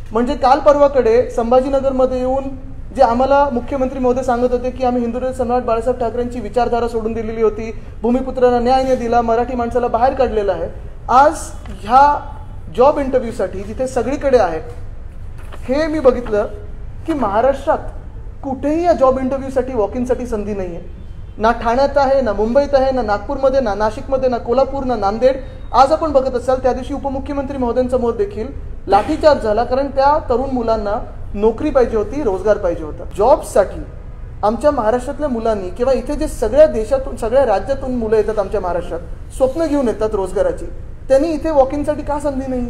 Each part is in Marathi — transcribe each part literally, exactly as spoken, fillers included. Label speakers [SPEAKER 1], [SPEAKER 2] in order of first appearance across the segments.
[SPEAKER 1] म्हणजे काल परवाकडे संभाजीनगरमध्ये येऊन जे आम्हाला मुख्यमंत्री महोदय सांगत होते की आम्ही हिंदू सम्राट बाळासाहेब ठाकरेंची विचारधारा सोडून दिलेली होती, भूमिपुत्रांना न्याय नाही दिला, मराठी माणसाला बाहेर काढलेलं आहे. आज ह्या जॉब इंटरव्ह्यूसाठी जिथे सगळीकडे आहे हे मी बघितलं की महाराष्ट्रात कुठेही या जॉब इंटरव्ह्यूसाठी वॉक इनसाठी संधी नाही आहे. ना ठाण्यात आहे, ना मुंबईत आहे, ना नागपूरमध्ये, ना नाशिकमध्ये, ना कोल्हापूर, ना नांदेड. आज आपण बघत असाल त्या दिवशी उपमुख्यमंत्री महोदयांसमोर देखील लाठीचार्ज झाला, कारण त्या तरुण मुलांना नोकरी पाहिजे होती, रोजगार पाहिजे होता. जॉबसाठी आमच्या महाराष्ट्रातल्या मुलांनी किंवा इथे जे सगळ्या देशातून सगळ्या राज्यातून मुलं येतात आमच्या महाराष्ट्रात, स्वप्न घेऊन येतात रोजगाराची, त्यांनी इथे वॉक इनसाठी का संधी नाही?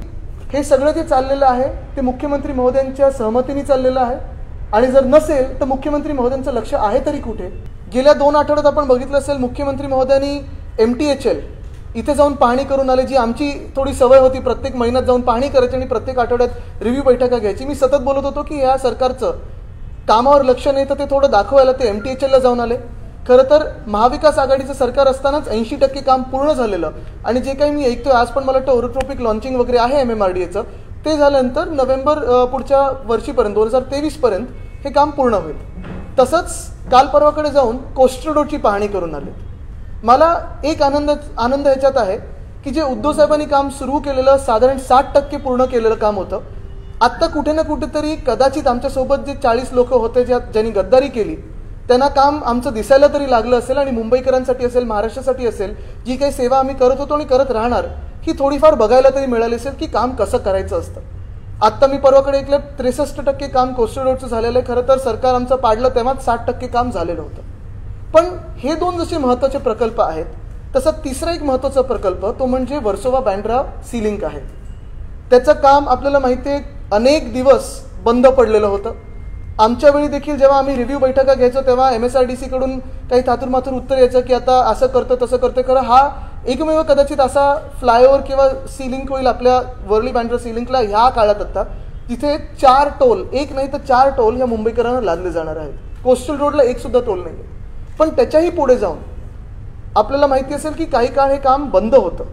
[SPEAKER 1] हे सगळं जे चाललेलं आहे ते मुख्यमंत्री महोदयांच्या सहमतीने चाललेलं आहे. आणि जर नसेल तर मुख्यमंत्री महोदयांचं लक्ष आहे तरी कुठे? गेल्या दोन आठवड्यात आपण बघितलं असेल मुख्यमंत्री महोदयांनी एम टी एच एल इथे जाऊन पाहणी करून आले, जी आमची थोडी सवय होती प्रत्येक महिन्यात जाऊन पाहणी करायची आणि प्रत्येक आठवड्यात रिव्ह्यू बैठका घ्यायची. मी सतत बोलत होतो की या सरकारचं कामावर लक्ष नाही, तर ते थोडं दाखवायला ते एम टी एच एलला जाऊन आले. खरं तर महाविकास आघाडीचं सरकार असतानाच ऐंशी टक्के काम पूर्ण झालेलं, आणि जे काही मी ऐकतोय आज पण मला वाटतं ओरोट्रोपिक लॉन्चिंग वगैरे आहे एम एम आर डी एचं, ते झाल्यानंतर नोव्हेंबर पुढच्या वर्षीपर्यंत दोन हजार तेवीस पर्यंत हे काम पूर्ण होईल. तसंच काल परवाकडे जाऊन कोस्टल रोडची पाहणी करून आले. मला एक आनंद आनंद ह्याच्यात आहे की जे उद्धव साहेबांनी काम सुरू केलेलं साधारण साठ टक्के पूर्ण केलेलं काम होतं. आत्ता कुठे ना कुठेतरी कदाचित आमच्यासोबत जे चाळीस लोक होते ज्या ज्यांनी गद्दारी केली त्यांना काम आमचं दिसायला तरी लागलं असेल, आणि मुंबईकरांसाठी असेल, महाराष्ट्रासाठी असेल, जी काही सेवा आम्ही करत होतो आणि करत राहणार ही थोडीफार बघायला तरी मिळाली असेल की काम कसं करायचं असतं. आत्ता मी परवाकडे ऐकलं त्रेसष्ट टक्के काम कोस्टल रोडचं झालेलं आहे. खरं तर सरकार आमचं पाडलं तेव्हाच साठ टक्के काम झालेलं होतं. पण हे दोन जसे महत्त्वाचे प्रकल्प आहेत, तसा तिसरा एक महत्त्वाचा प्रकल्प तो म्हणजे वर्सोवा बँड्रा सी लिंक आहे. त्याचं काम आपल्याला माहिती आहे अनेक दिवस बंद पडलेलं होतं. आमच्या वेळी देखील जेव्हा आम्ही रिव्ह्यू बैठका घ्यायचो तेव्हा एम एस आर डी सीकडून काही थातूरमातूर उत्तर यायचं की आता असं करतं तसं करतं. खरं हा एकमेव कदाचित असा फ्लायओव्हर किंवा सी लिंक होईल आपल्या वर्ली बँड्रा सी लिंकला ह्या काळात आता तिथे चार टोल, एक नाही तर चार टोल ह्या मुंबईकरांना लादले जाणार आहेत. कोस्टल रोडला एक सुद्धा टोल नाही. पण त्याच्याही पुढे जाऊन आपल्याला माहिती असेल की काही काळ हे काम बंद होतं.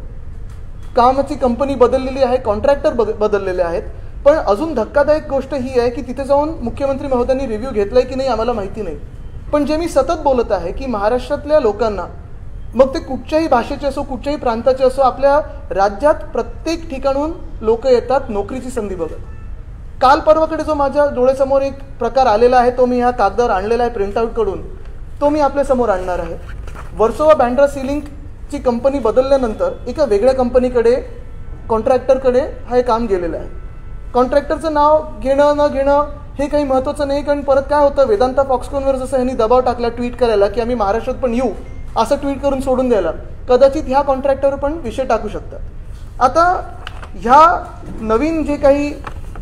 [SPEAKER 1] कामाची कंपनी बदललेली आहे, कॉन्ट्रॅक्टर बदललेले आहेत. पण अजून धक्कादायक गोष्ट ही आहे की तिथे जाऊन मुख्यमंत्री महोदयांनी रिव्ह्यू घेतलाय की नाही आम्हाला माहिती नाही. पण जे मी सतत बोलत आहे की महाराष्ट्रातल्या लोकांना, मग ते कुठच्याही भाषेचे असो, कुठच्याही प्रांताचे असो, आपल्या राज्यात प्रत्येक ठिकाणून लोक येतात नोकरीची संधी बघत. काल परवाकडे जो माझ्या डोळ्यासमोर एक प्रकार आलेला आहे तो मी ह्या कागदावर आणलेला आहे प्रिंटआउट कडून, तो मी आपल्यासमोर आणणार आहे. वर्सोवा बँड्रा सी लिंकची कंपनी बदलल्यानंतर एका वेगळ्या कंपनीकडे, कॉन्ट्रॅक्टरकडे हे काम गेलेलं आहे. कॉन्ट्रॅक्टरचं नाव घेणं न घेणं हे काही महत्त्वाचं नाही, कारण परत काय होतं, वेदांता फॉक्सकॉनवर जसं ह्यांनी दबाव टाकला ट्विट करायला की आम्ही महाराष्ट्रात पण येऊ, असं ट्विट करून सोडून द्यायला, कदाचित ह्या कॉन्ट्रॅक्टरवर पण विषय टाकू शकतात. आता ह्या नवीन जे काही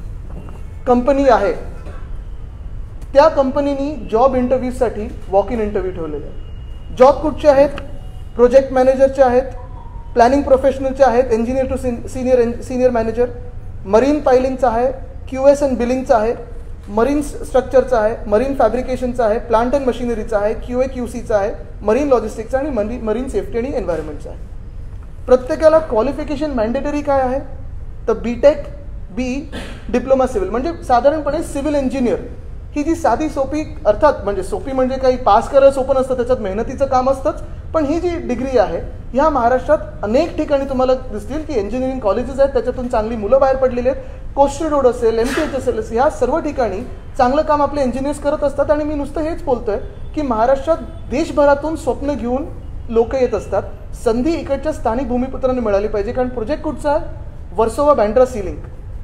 [SPEAKER 1] कंपनी आहे त्या कंपनीनी जॉब इंटरव्ह्यूसाठी वॉक इन इंटरव्ह्यू ठेवलेले आहे. जॉब कुठचे आहेत? प्रोजेक्ट मॅनेजरचे आहेत, प्लॅनिंग प्रोफेशनलचे आहेत, engineer to senior senior manager, marine पायलिंगचा आहे, क्यू एस अँड बिलिंगचा आहे, मरीन स्ट्रक्चरचा आहे, मरीन फॅब्रिकेशनचा आहे, प्लांट अँड मशिनरीचा आहे, क्यू ए क्यू सीचा आहे, मरीन लॉजिस्टिक्सचा आणि मरी मरीन सेफ्टी आणि एन्व्हायरमेंटचा आहे. प्रत्येकाला क्वालिफिकेशन मॅन्डेटरी काय आहे तर B tech, B diploma civil, म्हणजे साधारणपणे सिव्हिल इंजिनियर ही जी साधी सोपी, अर्थात म्हणजे सोपी म्हणजे काही पास करायला सोपं नसतं, त्याच्यात मेहनतीचं काम असतंच. पण ही जी डिग्री आहे ह्या महाराष्ट्रात अनेक ठिकाणी तुम्हाला दिसतील की इंजिनिअरिंग कॉलेजेस आहेत, त्याच्यातून चांगली मुलं बाहेर पडलेली आहेत. कोस्टल रोड असेल, एम टी एच असेल, ह्या सर्व ठिकाणी चांगलं काम आपले इंजिनियर्स करत असतात. आणि मी नुसतं हेच बोलतोय की महाराष्ट्रात देशभरातून स्वप्न घेऊन लोक येत असतात. संधी इकडच्या स्थानिक भूमिपुत्रांना मिळाली पाहिजे, कारण प्रोजेक्ट कुठचा आहे? Versova Bandra sea link.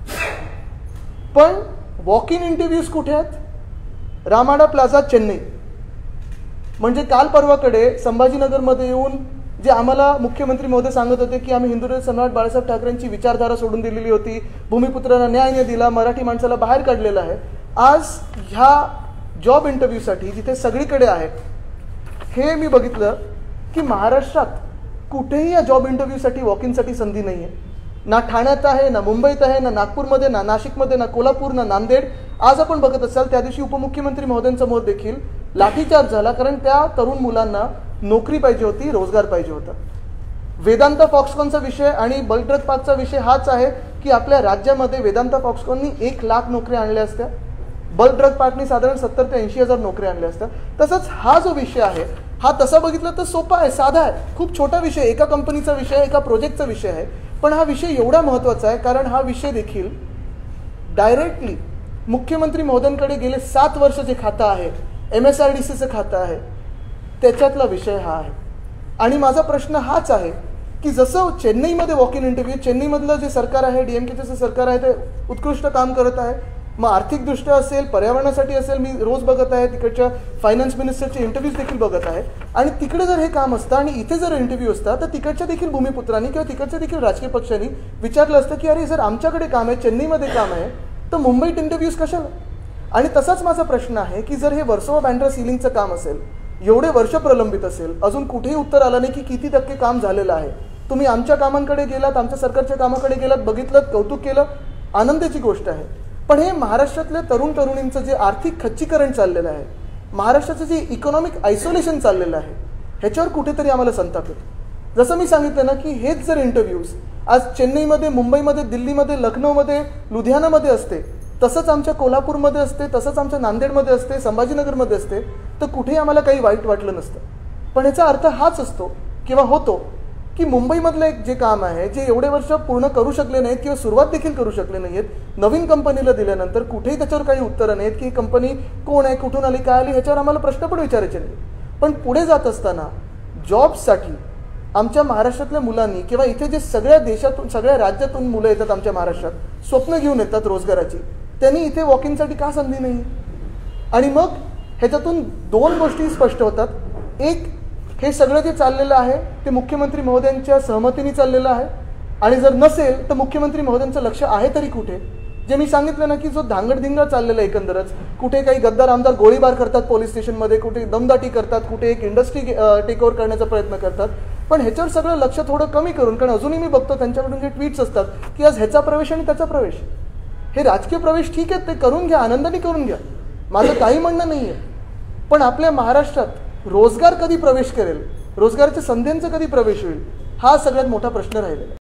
[SPEAKER 1] पण वॉक इन इंटरव्ह्यूज कुठे आहेत? Ramada Plaza, Chennai. म्हणजे काल परवाकडे संभाजीनगरमध्ये येऊन जे आम्हाला मुख्यमंत्री महोदय सांगत होते की आम्ही हिंदू सम्राट बाळासाहेब ठाकरेंची विचारधारा सोडून दिलेली होती, भूमिपुत्रांना न्याय नाही दिला, मराठी माणसाला बाहेर काढलेलं आहे. आज ह्या जॉब इंटरव्ह्यूसाठी जिथे सगळीकडे आहे हे मी बघितलं की महाराष्ट्रात कुठेही या जॉब इंटरव्ह्यूसाठी वॉक इनसाठी संधी नाही आहे. ना ठाण्यात आहे, ना मुंबईत आहे, ना नागपूरमध्ये, ना नाशिकमध्ये, ना कोल्हापूर, ना नांदेड. आज आपण बघत असाल त्या दिवशी उपमुख्यमंत्री महोदयांसमोर देखील लाठीचार्ज झाला, कारण त्या तरुण मुलांना नोकरी पाहिजे होती, रोजगार पाहिजे होता. वेदांता फॉक्सकॉनचा विषय आणि बलट्रक पार्कचा विषय हाच आहे की आपल्या राज्यामध्ये वेदांता फॉक्सकॉननी एक लाख नोकऱ्या आणल्या असत्या, बल्क ड्रग पार्कनी साधारण सत्तर ते ऐंशी हजार नोकऱ्या आणल्या असत्या. तसंच हा जो विषय आहे हा तसा बघितला तर सोपा आहे, साधा आहे, खूप छोटा विषय, एका कंपनीचा विषय आहे, एका प्रोजेक्टचा विषय आहे. पण हा विषय एवढा महत्त्वाचा आहे कारण हा विषय देखील डायरेक्टली मुख्यमंत्री महोदयांकडे गेले सात वर्ष जे खातं आहे, एम एस आर डी सीचं खातं आहे, त्याच्यातला विषय हा आहे. आणि माझा प्रश्न हाच आहे की जसं चेन्नईमध्ये वॉक इन इंटरव्ह्यू, चेन्नईमधलं जे सरकार आहे, डी एम केचं जे सरकार आहे ते उत्कृष्ट काम करत आहे. मग आर्थिकदृष्ट्या असेल, पर्यावरणासाठी असेल, मी रोज बघत आहे, तिकडच्या फायनान्स मिनिस्टरचे इंटरव्ह्यूज देखील बघत आहे. आणि तिकडे जर हे काम असतं आणि इथे जर इंटरव्ह्यू असता तर तिकडच्या देखील भूमिपुत्रांनी किंवा तिकडच्या देखील राजकीय पक्षांनी विचारलं असतं की अरे जर आमच्याकडे काम आहे, चेन्नईमध्ये काम आहे, तर मुंबईत इंटरव्ह्यूज कशाला. आणि तसाच माझा प्रश्न आहे की जर हे वर्सोवा बँड्रा सिलिंगचं काम असेल, एवढे वर्ष प्रलंबित असेल, अजून कुठेही उत्तर आलं नाही की किती टक्के काम झालेलं आहे. तुम्ही आमच्या कामांकडे गेलात, आमच्या सरकारच्या कामाकडे गेलात, बघितलं, कौतुक केलं, आनंदाची गोष्ट आहे. पण हे महाराष्ट्रातल्या तरुण तरुणींचं जे आर्थिक खच्चीकरण चाललेलं आहे, महाराष्ट्राचं जे इकॉनॉमिक आयसोलेशन चाललेलं आहे, ह्याच्यावर कुठेतरी आम्हाला संताप येतो. जसं मी सांगितलं ना की हेच जर इंटरव्ह्यूज आज चेन्नईमध्ये, मुंबईमध्ये, दिल्लीमध्ये, लखनौमध्ये, लुधियानामध्ये असते, तसंच आमच्या कोल्हापूरमध्ये असते, तसंच आमच्या नांदेडमध्ये असते, संभाजीनगरमध्ये असते, तर कुठेही आम्हाला काही वाईट वाटलं नसतं. पण ह्याचा अर्थ हाच असतो किंवा होतो की मुंबईमधलं एक जे काम आहे, जे एवढे वर्ष पूर्ण करू शकले नाहीत किंवा सुरुवात देखील करू शकले नाहीत, नवीन कंपनीला दिल्यानंतर कुठेही त्याच्यावर काही उत्तरं नाहीत की ही कंपनी कोण आहे, कुठून आली, काय आली, ह्याच्यावर आम्हाला प्रश्न पण विचारायचे नाही. पण पुढे जात असताना जॉबसाठी आमच्या महाराष्ट्रातल्या मुलांनी किंवा इथे जे सगळ्या देशातून, सगळ्या राज्यातून मुलं येतात आमच्या महाराष्ट्रात, स्वप्न घेऊन येतात रोजगाराची, त्यांनी इथे वॉकिंगसाठी का संधी नाही. आणि मग ह्याच्यातून दोन गोष्टी स्पष्ट होतात. एक, हे सगळं जे चाललेलं आहे ते मुख्यमंत्री महोदयांच्या सहमतीने चाललेलं आहे. आणि जर नसेल तर मुख्यमंत्री महोदयांचं लक्ष आहे तरी कुठे. जे मी सांगितलं ना की जो धांगडधिंगा चाललेला आहे एकंदरच, कुठे काही गद्दार आमदार गोळीबार करतात पोलीस स्टेशनमध्ये, कुठे दमदाटी करतात, कुठे एक इंडस्ट्री टेक ओव्हर करण्याचा प्रयत्न करतात. पण ह्याच्यावर सगळं लक्ष थोडं कमी करून, कारण अजूनही मी बघतो त्यांच्याकडून जे ट्विट्स असतात की आज ह्याचा प्रवेश आणि त्याचा प्रवेश, हे राजकीय प्रवेश ठीक आहेत, ते करून घ्या, आनंदाने करून घ्या, माझं काही म्हणणं नाही आहे. पण आपल्या महाराष्ट्रात रोजगार कधी प्रवेश करेल, रोजगाराच्या संधींचा कधी प्रवेश होईल, हा सगळ्यात मोठा प्रश्न राहिलेला.